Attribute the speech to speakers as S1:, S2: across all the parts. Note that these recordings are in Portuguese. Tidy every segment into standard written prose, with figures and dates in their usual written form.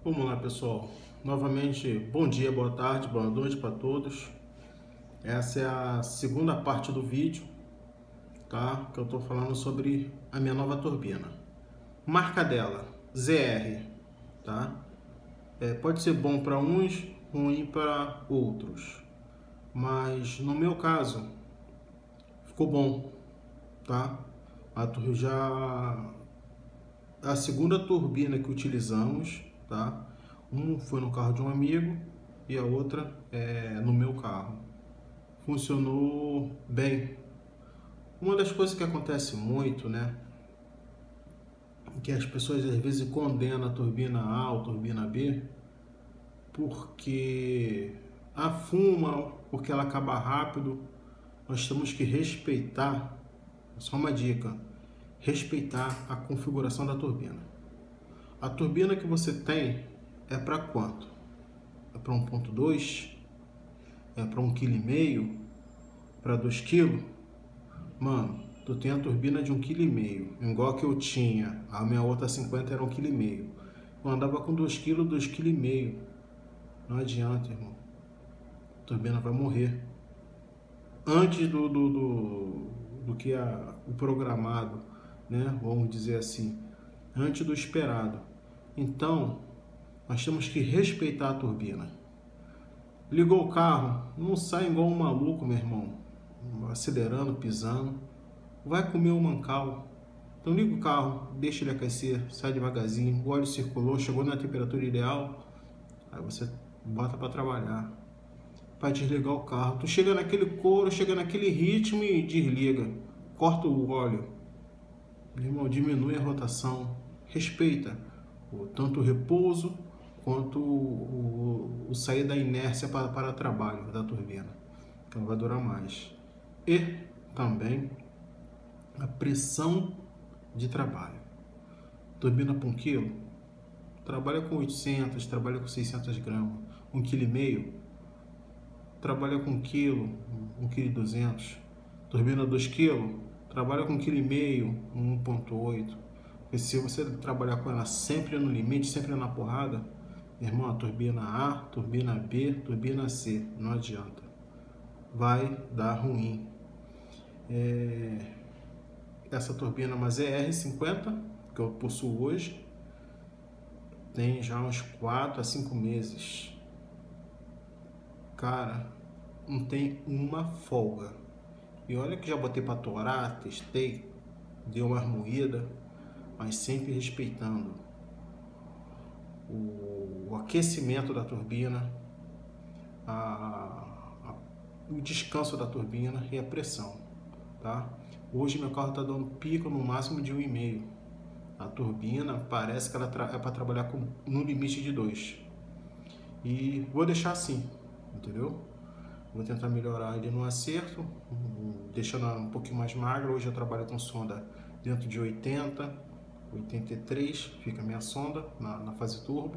S1: Vamos lá, pessoal. Novamente, bom dia, boa tarde, boa noite para todos. Essa é a segunda parte do vídeo, tá? Que eu tô falando sobre a minha nova turbina. Marca dela, ZR, tá? Pode ser bom para uns, ruim para outros. Mas no meu caso, ficou bom, tá? A segunda turbina que utilizamos, tá? Um foi no carro de um amigo e a outra no meu carro. Funcionou bem. Uma das coisas que acontece muito, né? Que as pessoas às vezes condenam a turbina A ou turbina B porque afuma, porque ela acaba rápido. Nós temos que respeitar, só uma dica, respeitar a configuração da turbina. A turbina que você tem é para quanto? É para 1.2? É para 1,5 kg? Para 2 kg? Mano, tu tem a turbina de 1,5 kg, igual que eu tinha. A minha outra 50 era 1,5 kg. Eu andava com 2 kg, 2,5 kg. Não adianta, irmão. A turbina vai morrer. Antes do que o programado, né? Vamos dizer assim. Antes do esperado. Então, nós temos que respeitar a turbina. Ligou o carro, não sai igual um maluco, meu irmão, acelerando, pisando. Vai comer o mancal. Então liga o carro, deixa ele aquecer, sai devagarzinho, o óleo circulou, chegou na temperatura ideal, aí você bota para trabalhar. Para desligar o carro, tu chega naquele couro, chega naquele ritmo e desliga. Corta o óleo. Meu irmão, diminui a rotação. Respeita tanto o repouso quanto o sair da inércia para trabalho da turbina. Então vai durar mais. E também a pressão de trabalho. Turbina para 1 kg, trabalha com 800, trabalha com 600 gramas. 1,5 kg, trabalha com 1 kg, 1,2 kg. Turbina 2 kg, trabalha com 1,5 kg, 1,8 kg. Porque se você trabalhar com ela sempre no limite, sempre na porrada, meu irmão, a turbina A, turbina B, turbina C, não adianta. Vai dar ruim. Essa turbina, uma ZR50, que eu possuo hoje, tem já uns 4 a 5 meses. Cara, não tem uma folga. E olha que já botei para torar, testei, deu uma moída, mas sempre respeitando o aquecimento da turbina, o descanso da turbina e a pressão, tá? Hoje meu carro está dando pico no máximo de 1,5. A turbina parece que ela é para trabalhar no limite de 2. E vou deixar assim, entendeu? Vou tentar melhorar ele no acerto, deixando ela um pouquinho mais magra. Hoje eu trabalho com sonda dentro de 80, 83, fica a minha sonda na fase turbo.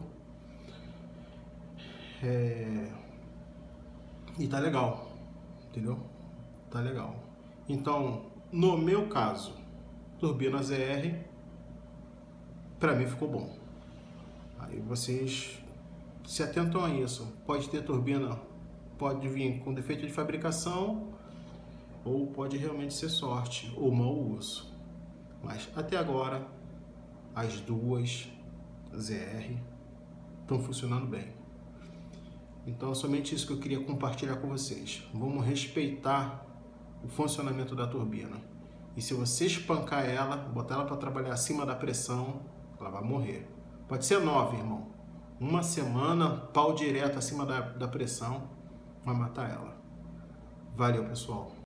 S1: E tá legal, entendeu? Tá legal. Então, no meu caso, turbina ZR, pra mim ficou bom. Aí vocês se atentam a isso. Pode ter turbina, pode vir com defeito de fabricação, ou pode realmente ser sorte ou mau uso. Mas até agora, as duas ZR estão funcionando bem. Então é somente isso que eu queria compartilhar com vocês. Vamos respeitar o funcionamento da turbina. E se você espancar ela, botar ela para trabalhar acima da pressão, ela vai morrer. Pode ser 9, irmão. Uma semana, pau direto acima da pressão, vai matar ela. Valeu, pessoal.